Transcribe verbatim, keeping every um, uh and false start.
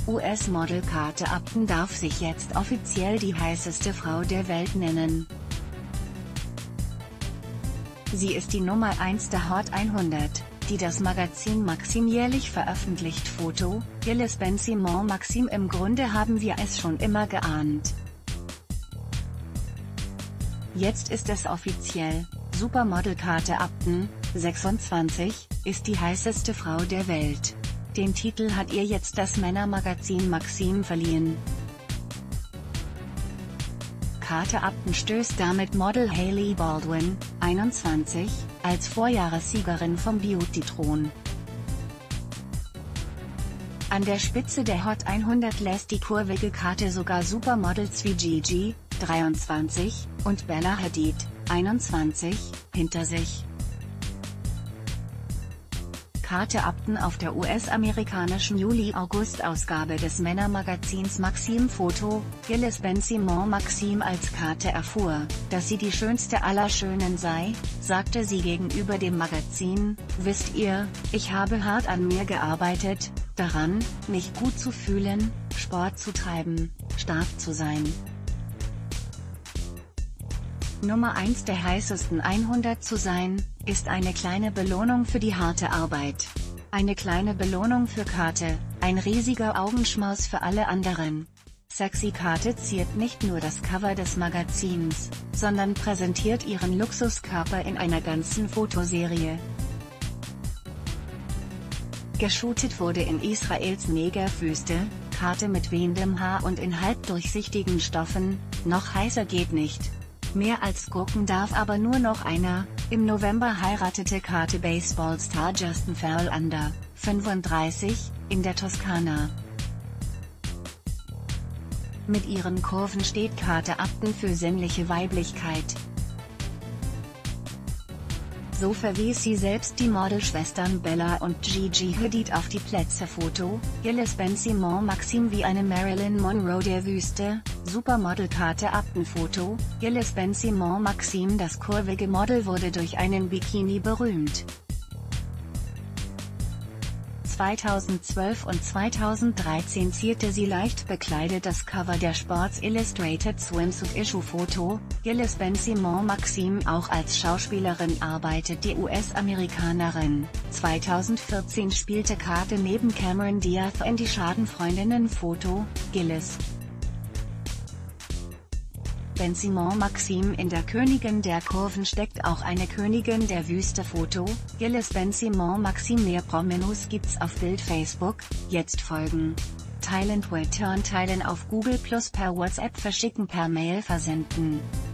U S-Model Kate Upton darf sich jetzt offiziell die heißeste Frau der Welt nennen. Sie ist die Nummer eins der Hot hundert, die das Magazin Maxim jährlich veröffentlicht. Foto: Gilles Ben-Simon. Maxim. Im Grunde haben wir es schon immer geahnt. Jetzt ist es offiziell: Supermodel Kate Upton, sechsundzwanzig, ist die heißeste Frau der Welt. Den Titel hat ihr jetzt das Männermagazin Maxim verliehen. Kate Upton stößt damit Model Hailey Baldwin, einundzwanzig, als Vorjahressiegerin vom Beauty-Thron. An der Spitze der Hot hundert lässt die kurvige Kate sogar Supermodels wie Gigi, dreiundzwanzig, und Bella Hadid, einundzwanzig, hinter sich. Kate Upton auf der U S-amerikanischen Juli-August-Ausgabe des Männermagazins Maxim. Foto: Gilles Ben-Simon. Maxim. Als Kate erfuhr, dass sie die schönste aller Schönen sei, sagte sie gegenüber dem Magazin: „Wisst ihr, ich habe hart an mir gearbeitet, daran, mich gut zu fühlen, Sport zu treiben, stark zu sein." Nummer eins der heißesten hundert zu sein, ist eine kleine Belohnung für die harte Arbeit. Eine kleine Belohnung für Kate, ein riesiger Augenschmaus für alle anderen. Sexy Kate ziert nicht nur das Cover des Magazins, sondern präsentiert ihren Luxuskörper in einer ganzen Fotoserie. Geshootet wurde in Israels Negev-Wüste, Kate mit wehendem Haar und in halbdurchsichtigen Stoffen, noch heißer geht nicht. Mehr als gucken darf aber nur noch einer: Im November heiratete Kate Baseballstar Justin Verlander, fünfunddreißig, in der Toskana. Mit ihren Kurven steht Kate Upton für sinnliche Weiblichkeit. So verwies sie selbst die Modelschwestern Bella und Gigi Hadid auf die Plätze. Foto: Gilles Ben-Simon. Maxim. Wie eine Marilyn Monroe der Wüste, Supermodel Kate Upton. Foto: Gilles Ben-Simon. Maxim. Das kurvige Model wurde durch einen Bikini berühmt. zweitausendzwölf und zweitausenddreizehn zierte sie leicht bekleidet das Cover der Sports Illustrated Swimsuit Issue. Foto: Gilles Ben-Simon. Maxim. Auch als Schauspielerin arbeitet die U S-Amerikanerin. zweitausendvierzehn spielte Kate neben Cameron Diaz in Die Schadenfreundinnen. Foto: Gilles Ben-Simon. Maxim. In der Königin der Kurven steckt auch eine Königin der Wüste. Foto: Gilles Ben-Simon. Maxim. Mehr Prominus gibt's auf Bild. Facebook. Jetzt folgen, teilen, Twitter, teilen auf Google Plus, per WhatsApp verschicken, per Mail versenden.